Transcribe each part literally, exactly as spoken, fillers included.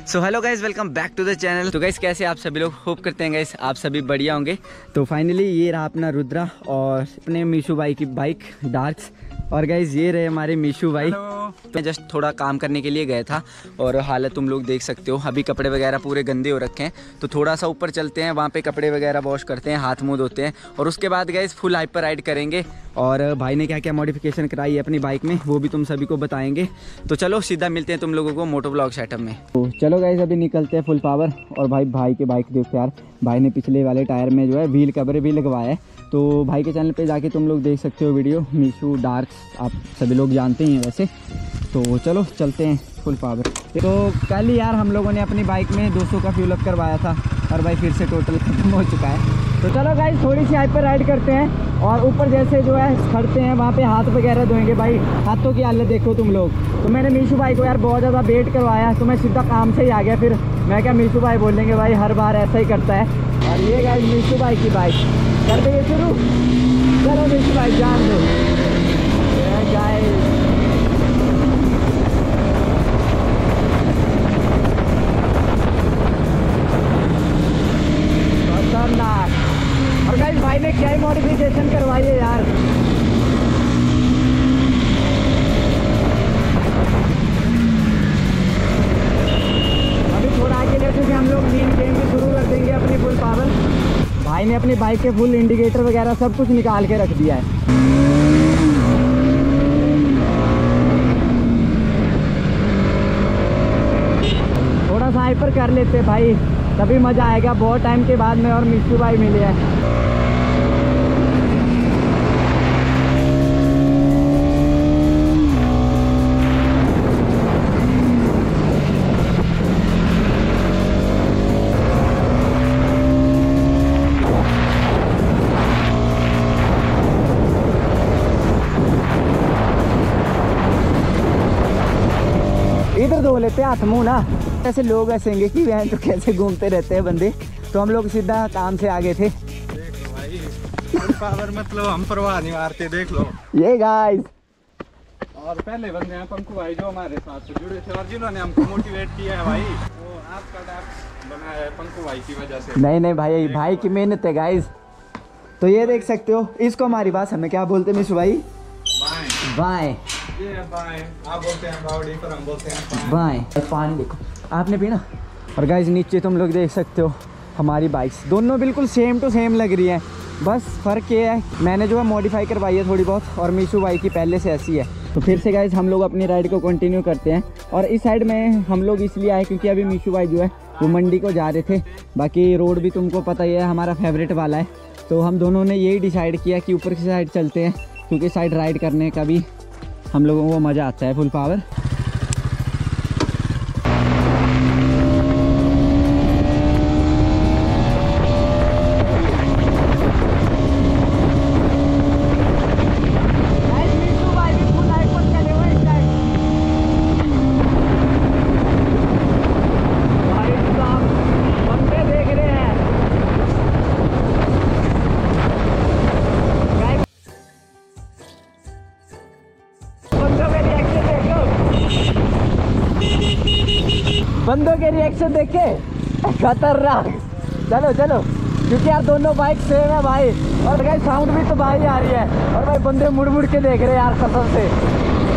So hello guys, welcome back to the channel. तो guys कैसे आप सभी लोग, होप करते हैं गाइज आप सभी बढ़िया होंगे। तो फाइनली ये रहा अपना रुद्रा और अपने मीशू भाई की बाइक डार्क्स। और गाइज ये रहे हमारे मीशू भाई। तो मैं जस्ट थोड़ा काम करने के लिए गया था और हालत तुम लोग देख सकते हो। अभी कपड़े वगैरह पूरे गंदे हो रखे हैं, तो थोड़ा सा ऊपर चलते हैं, वहाँ पे कपड़े वगैरह वॉश करते हैं, हाथ मुँह धोते हैं और उसके बाद गाइज फुल हाइपर राइड करेंगे। और भाई ने क्या क्या मॉडिफिकेशन कराई है अपनी बाइक में वो भी तुम सभी को बताएंगे। तो चलो सीधा मिलते हैं तुम लोगों को मोटो ब्लॉग सेटअप में। तो चलो गाइज अभी निकलते हैं फुल पावर। और भाई भाई के बाइक देखो यार, भाई ने पिछले वाले टायर में जो है व्हील कवर भी लगवाया है। तो भाई के चैनल पे जाके तुम लोग देख सकते हो वीडियो, मीशू डार्क्स, आप सभी लोग जानते ही हैं वैसे। तो चलो चलते हैं फुल पावर। तो कल ही यार हम लोगों ने अपनी बाइक में दो सौ का फ्यूल अप करवाया था और भाई फिर से टोटल खत्म हो चुका है। तो चलो गाइस थोड़ी सी हाइपर राइड करते हैं और ऊपर जैसे जो है खड़ते हैं वहाँ पे हाथ वगैरह धोएंगे। भाई हाथों की हालत देखो तुम लोग। तो मैंने मीशू भाई को यार बहुत ज़्यादा वेट करवाया, तो मैं सीधा काम से ही आ गया। फिर मैं क्या, मीशू भाई बोलेंगे भाई हर बार ऐसा ही करता है। और ये गाइस मीशू भाई की बाइक कर देंगे शुरू। चलो मीशू भाई जान दो गाइस। और गाइस भाई ने क्या ही मॉडिफिकेशन करवाई है यार। अभी थोड़ा आगे लेते हैं हम लोग, लीन गेम भी शुरू कर देंगे अपनी फुल पावर। भाई ने अपनी बाइक के फुल इंडिकेटर वगैरह सब कुछ निकाल के रख दिया है। थोड़ा सा हाइपर कर लेते भाई, तभी मज़ा आएगा। बहुत टाइम के बाद मैं और मीशू भाई मिले हैं। इधर धो लेते हाथ मुँह ना, ऐसे लोग हंसेंगे कि वह तो कैसे घूमते रहते हैं बंदे। तो हम लोग सीधा काम से आगे थे। देख लो भाई, फुल पावर मतलब हम परवाह नहीं मारते, देख लो ये गाइस। और पहले बंदे हैं पंकु भाई जो हमारे साथ जुड़े थे और जिन्होंने हमको मोटिवेट किया है भाई, वो आपका डार्क्स बनाया है पंकु भाई की वजह से। नहीं नहीं भाई, भाई की मेहनत है गाइस। तो ये देख सकते हो, इसको हमारी भाषा में क्या बोलते हैं मीशू भाई? बाएं। बाएं। ये बाएं, आप बोलते हैं बावड़ी, पर हम बोलते हैं बाएं। पानी देखो आपने पीना। और गाइस नीचे तुम लोग देख सकते हो हमारी बाइक्स दोनों बिल्कुल सेम टू सेम लग रही हैं। बस फ़र्क ये है मैंने जो है मॉडिफाई करवाई है थोड़ी बहुत, और मीशू भाई की पहले से ऐसी है। तो फिर से गाइस हम लोग अपनी राइड को कंटिन्यू करते हैं। और इस साइड में हम लोग इसलिए आए क्योंकि अभी मीशू भाई जो है वो मंडी को जा रहे थे। बाकी रोड भी तुमको पता ही है हमारा फेवरेट वाला है। तो हम दोनों ने यही डिसाइड किया कि ऊपर की साइड चलते हैं, क्योंकि साइड राइड करने का भी हम लोगों को मज़ा आता है फुल पावर। बंदों के रिएक्शन देखे खतरनाक। चलो चलो, क्योंकि यार दोनों बाइक सेम है भाई। और भाई साउंड भी तो भाई आ रही है और भाई बंदे मुड़ मुड़ के देख रहे हैं यार कसम से।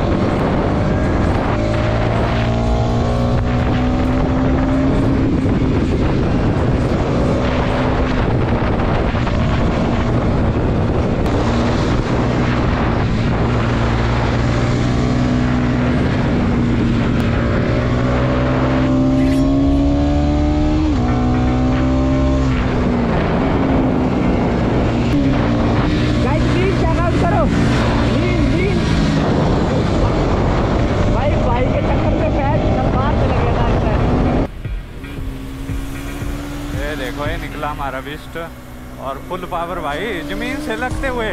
देखो ये निकला हमारा बिस्ट और फुल पावर भाई जमीन से लगते हुए।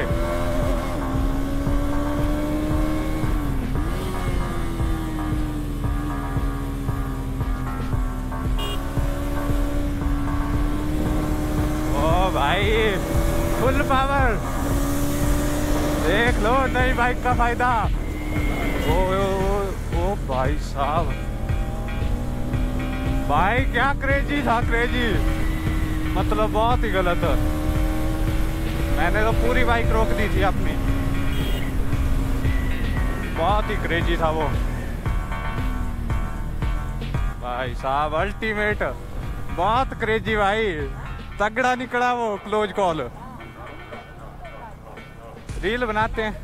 ओ भाई फुल पावर देख लो, नई बाइक का फायदा। ओ, ओ, ओ, ओ भाई साहब भाई क्या क्रेजी था, क्रेजी मतलब बहुत ही गलत। मैंने तो पूरी बाइक रोक दी थी अपनी, बहुत ही क्रेजी था वो भाई साहब, अल्टीमेट, बहुत क्रेजी भाई, तगड़ा निकला वो क्लोज कॉल। रील बनाते हैं।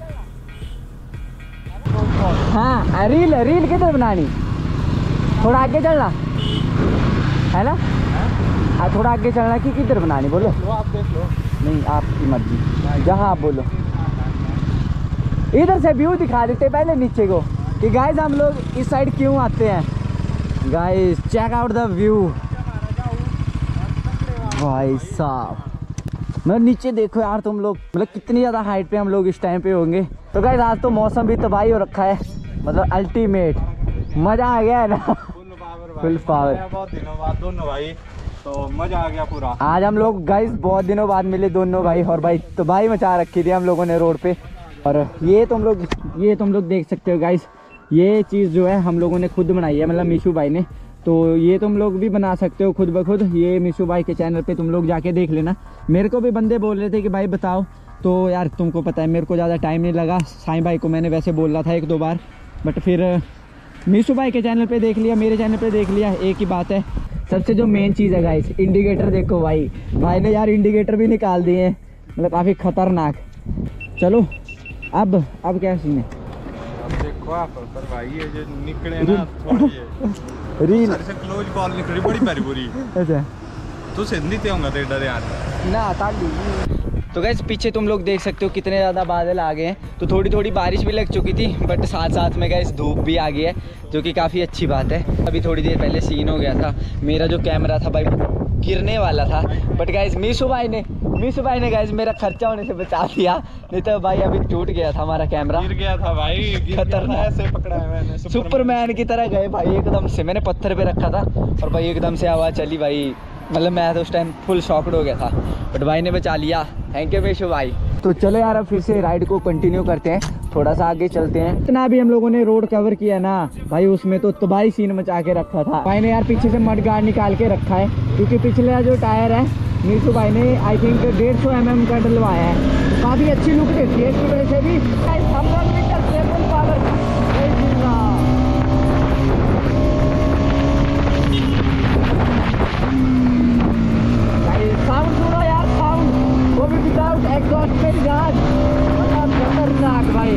हाँ रील रील किधर बनानी, थोड़ा आगे चलना है ना, हाँ थोड़ा आगे चलना कि किधर बनानी बोलो। लो आप देख लो। नहीं आपकी मर्जी, जहाँ आप बोलो। इधर से व्यू दिखा देते पहले नीचे को कि गाइस हम लोग इस साइड क्यों आते हैं। Guys check out the view भाई साहब, मतलब नीचे देखो यार तुम लोग, मतलब कितनी ज़्यादा हाइट पे हम लोग इस टाइम पे होंगे। तो गाइस आज तो मौसम भी तबाही हो रखा है, मतलब अल्टीमेट, मज़ा आ गया है ना, फुल पावर। बहुत दिनों बाद दोनों भाई, तो मजा आ गया पूरा। आज हम लोग गाइस बहुत दिनों बाद मिले दोनों भाई, और भाई तो भाई मचा रखी थी हम लोगों ने रोड पे। और ये तुम लोग ये तुम लोग देख सकते हो गाइस, ये चीज़ जो है हम लोगों ने खुद बनाई है, मतलब मीशू भाई ने। तो ये तुम लोग भी बना सकते हो खुद ब खुद, ये मीशू भाई के चैनल पे तुम लोग जाके देख लेना। मेरे को भी बंदे बोल रहे थे कि भाई बताओ, तो यार तुमको पता है मेरे को ज़्यादा टाइम नहीं लगा। साईं भाई को मैंने वैसे बोला था एक दो बार, बट फिर मीशू भाई के चैनल पे देख लिया, मेरे चैनल पे देख लिया, एक ही बात है। सबसे जो मेन चीज़ है गाइस, इंडिकेटर देखो भाई, भाई ने यार इंडिकेटर भी निकाल दिए हैं, मतलब काफ़ी खतरनाक। चलो अब अब क्या सीन है, अब देखो आप पर भाई ये जो निकले ना थोड़ी रील से क्लोज कॉल निकली बड़ी प्यारी पूरी। अच्छा तू सिंधी ते होगा ते डरे यार ना ताली। तो गाइस पीछे तुम लोग देख सकते हो कितने ज़्यादा बादल आ गए हैं, तो थोड़ी थोड़ी बारिश भी लग चुकी थी, बट साथ साथ में गाइस धूप भी आ गई है, जो कि काफ़ी अच्छी बात है। अभी थोड़ी देर पहले सीन हो गया था, मेरा जो कैमरा था भाई गिरने वाला था, बट गाइस मीशू भाई ने मीशू भाई ने गाइस मेरा खर्चा होने से बचा दिया, नहीं तो भाई अभी टूट गया था हमारा कैमरा, गिर गया था भाई, खतरनाक। ऐसे पकड़ा है मैंने, सुपरमैन की तरह गए भाई एकदम से। मैंने पत्थर पे रखा था और भाई एकदम से आवाज़ चली भाई, मतलब मैं तो उस टाइम फुल शॉक्ड हो गया था, बट भाई ने बचा लिया, थैंक यू मीशू भाई। तो चलो यार अब फिर से राइड को कंटिन्यू करते हैं, थोड़ा सा आगे चलते हैं। इतना भी हम लोगों ने रोड कवर किया ना भाई, उसमें तो तबाही सीन मचा के रखा था। भाई ने यार पीछे से मड गार्ड निकाल के रखा है, क्योंकि पिछला जो टायर है मीशू भाई ने आई थिंक डेढ़ सौ एम एम का डलवाया है, तो काफ़ी अच्छी लुक देती है, इसकी वजह से भी हम लोग भी चलते हैं फुल पावर। साउंड सुनो यार, साउंड वो भी विदाउट एग्जॉस्ट पे जहाज, मतलब खतरनाक भाई।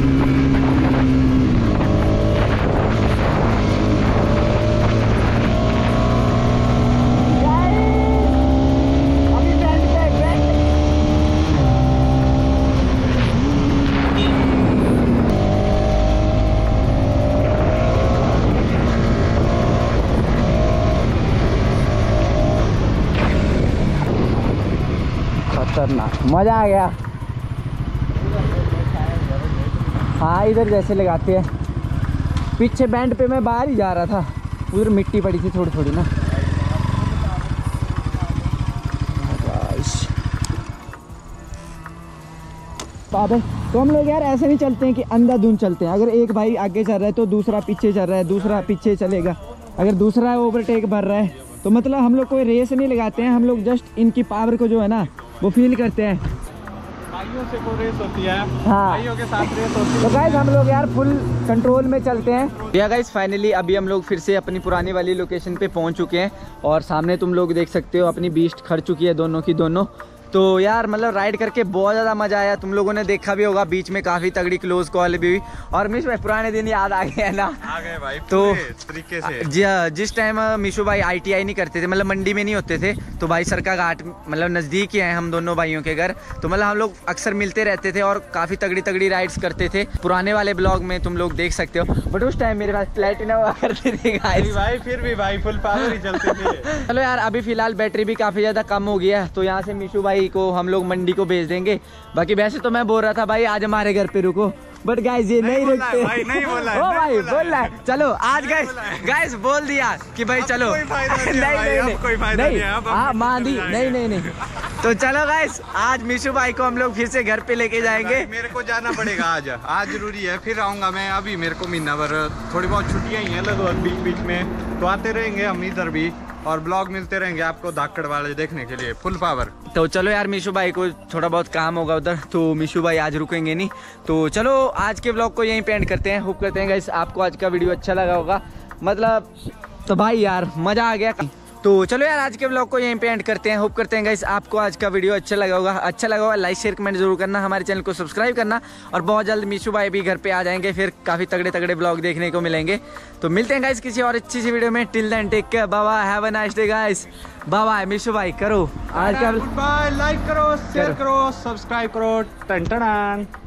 खतरनाक, मज़ा आ गया। हाँ इधर जैसे लगाते हैं, पीछे बैंड पे मैं बाहर ही जा रहा था, उधर मिट्टी पड़ी थी थोड़ी थोड़ी ना। पागल, तो हम लोग यार ऐसे नहीं चलते हैं कि अंधाधुंध चलते हैं, अगर एक भाई आगे चल रहा है तो दूसरा पीछे चल रहा है, दूसरा पीछे चलेगा, अगर दूसरा ओवरटेक भर रहा है, तो मतलब हम लोग कोई रेस नहीं लगाते हैं, हम लोग जस्ट इनकी पावर को जो है ना वो फील करते हैं। भाइयों से कोई रेस होती है, हाँ भाइयों के साथ रेस होती है। तो गाइस हम लोग यार फुल कंट्रोल में चलते हैं। या गाइस फाइनली अभी हम लोग फिर से अपनी पुरानी वाली लोकेशन पे पहुंच चुके हैं, और सामने तुम लोग देख सकते हो अपनी बीस्ट खड़ चुकी है दोनों की दोनों। तो यार मतलब राइड करके बहुत ज़्यादा मज़ा आया, तुम लोगों ने देखा भी होगा बीच में काफ़ी तगड़ी क्लोज कॉल भी हुई, और मीशू भाई पुराने दिन याद आ गए हैं ना। आ गए भाई तो तरीके से जि, जिस टाइम मीशू भाई आई टी आई नहीं करते थे, मतलब मंडी में नहीं होते थे, तो भाई सर का घाट मतलब नज़दीक ही है हम दोनों भाइयों के घर, तो मतलब हम लोग अक्सर मिलते रहते थे और काफ़ी तगड़ी तगड़ी राइड्स करते थे। पुराने वाले ब्लॉग में तुम लोग देख सकते हो, बट उस टाइम मेरे पास प्लेटिना हुआ करते थे भाई, फिर भी भाई फुल पावर ही चलते थे। चलो यार अभी फिलहाल बैटरी भी काफ़ी ज़्यादा कम हो गया है, तो यहाँ से मीशू भाई को हम लोग मंडी को भेज देंगे। बाकी वैसे तो मैं बोल रहा था भाई आज हमारे घर पे रुको, बट गाइस ये नहीं बोला है रुकते। भाई, नहीं बोला है, ओ नहीं भाई बोला बोल रहा है। चलो आज गाइस गाइस बोल दिया कि भाई चलो कोई फायदा नहीं है नहीं भाई, नहीं अब नहीं कोई फायदा नहीं है, अब हम हाँ मीशू मान दी चले नहीं जाएंगे। नहीं नहीं। तो चलो गाइस आज मीशू भाई को हम लोग फिर से घर पे लेके जाएंगे। मेरे को जाना पड़ेगा आज आज जरूरी है, फिर आऊंगा मैं। अभी मेरे को महीना भर थोड़ी बहुत छुट्टियां ही हैं लगभग बीच बीच में, तो आते रहेंगे हम इधर भी और ब्लॉग मिलते रहेंगे आपको धाकड़ वाले देखने के लिए फुल पावर। तो चलो यार मीशू भाई को थोड़ा बहुत काम होगा उधर, तो मीशू भाई आज रुकेंगे नहीं। तो चलो आज के ब्लॉग को यहीं पे एंड करते हैं। होप करते हैं गाइस आपको आज का वीडियो अच्छा लगा होगा, मतलब तो भाई यार मजा आ गया। तो चलो यार आज के ब्लॉग को यहीं पे एंड करते हैं। होप करते हैं गाइस आपको आज का वीडियो अच्छा लगा होगा। अच्छा लगा होगा लाइक शेयर कमेंट जरूर करना, हमारे चैनल को सब्सक्राइब करना, और बहुत जल्द मीशू भाई भी घर पे आ जाएंगे, फिर काफी तगड़े तगड़े ब्लॉग देखने को मिलेंगे। तो मिलते हैं गाइस किसी और अच्छी सी वीडियो में। Till then take care, bye bye, have a nice day guys, bye bye. मीशू भाई करो आज का गुड बाय, लाइक करो, शेयर करो, सब्सक्राइब करो, टन टन।